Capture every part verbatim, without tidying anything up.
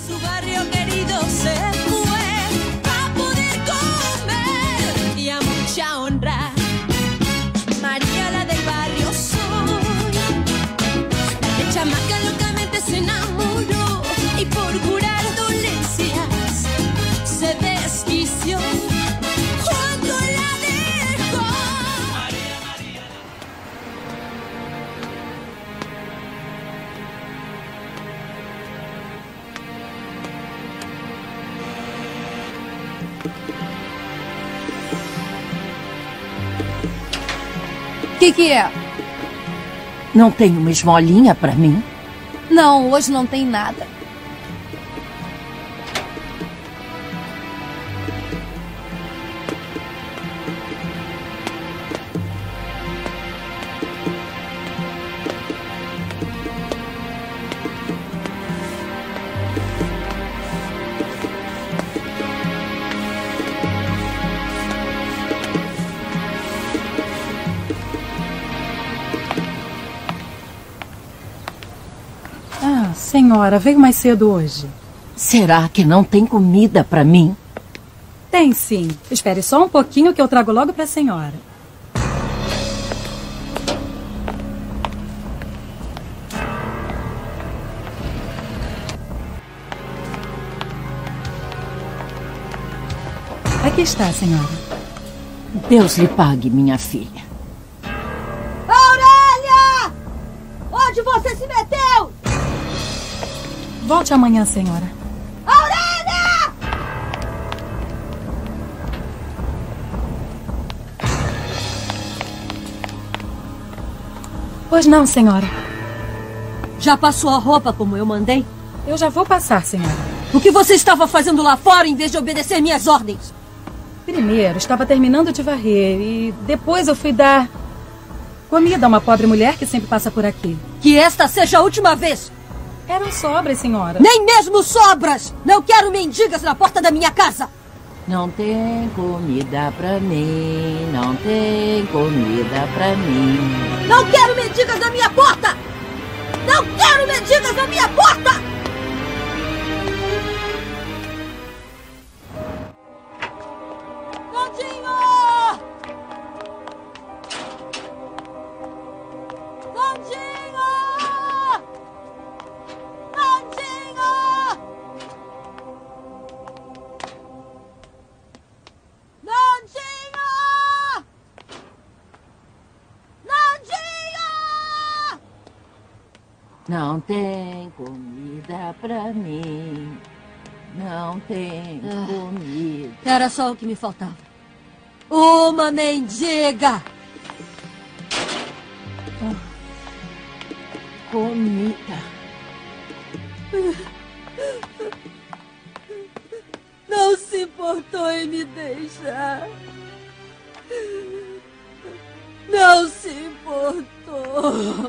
Su barrio querido se fue a poder comer y a mucha honra. María la del barrio soy. De chamaca locamente se enamoró y por curar dolencias se desquició cuando la dejó. María, María. O que que é? Não tem uma esmolinha pra mim? Não, hoje não tem nada. Senhora, veio mais cedo hoje. Será que não tem comida pra mim? Tem sim. Espere só um pouquinho que eu trago logo pra senhora. Aqui está, senhora. Deus lhe pague, minha filha. Aurélia! Onde você se meteu? Volte amanhã, senhora. Aurélia! Pois não, senhora. Já passou a roupa como eu mandei? Eu já vou passar, senhora. O que você estava fazendo lá fora em vez de obedecer minhas ordens? Primeiro, estava terminando de varrer e depois eu fui dar comida a uma pobre mulher que sempre passa por aqui. Que esta seja a última vez! Eram sobras, senhora. Nem mesmo sobras! Não quero mendigas na porta da minha casa! Não tem comida pra mim, não tem comida pra mim. Não quero mendigas na minha porta! Não quero mendigas na minha porta! Nandinho! Nandinho! Nandinho! Nandinho! Nandinho! Não tem comida pra mim. Não tem Ah. comida. Era só o que me faltava. Uma mendiga! Comida. Não se importou em me deixar. Não se importou.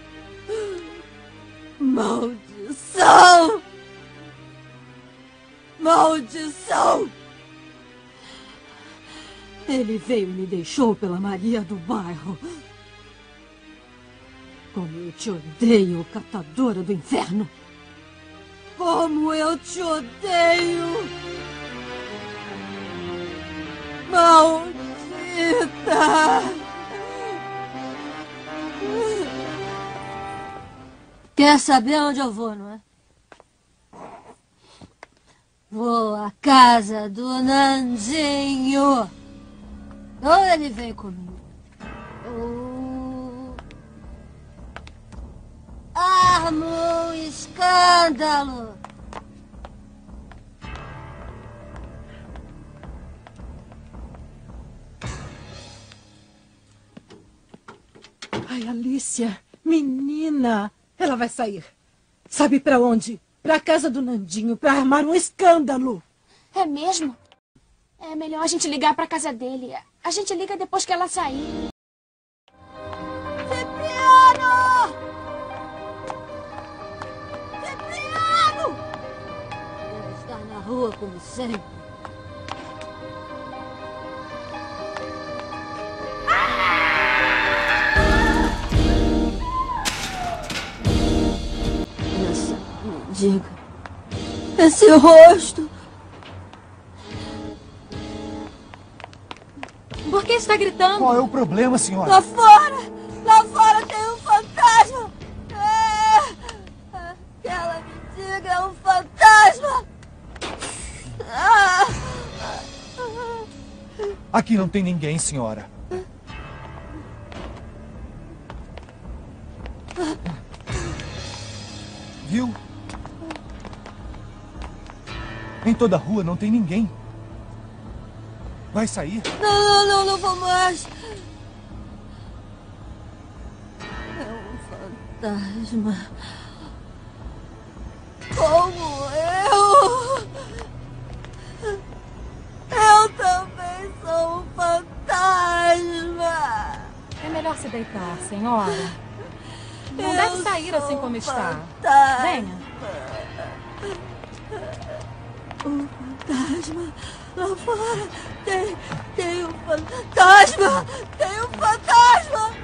Maldição! Maldição! Ele veio e me deixou pela Maria do bairro. Como eu te odeio, catadora do inferno! Como eu te odeio! Maldita! Quer saber onde eu vou, não é? Vou à casa do Nandinho. Ou ele vem comigo. Ou armo um escândalo. Ai, Alicia, menina, ela vai sair. Sabe pra onde? Pra casa do Nandinho, pra armar um escândalo. É mesmo? É melhor a gente ligar pra casa dele. A gente liga depois que ela sair. Cipriano! Cipriano! Deve estar na rua como sempre. Essa mendiga. Esse rosto. Por que está gritando? Qual é o problema, senhora? Lá fora! Lá fora tem um fantasma! É, aquela mendiga é um fantasma! Ah. Aqui não tem ninguém, senhora. Viu? Em toda a rua não tem ninguém. Vai sair? Não, não, não, não vou mais. É um fantasma. Como eu. Eu também sou um fantasma. É melhor se deitar, senhora. Não Eu deve sair sou assim como um está. fantasma. Venha. Um fantasma. Lá fora tem, tem um fantasma. Tem um fantasma.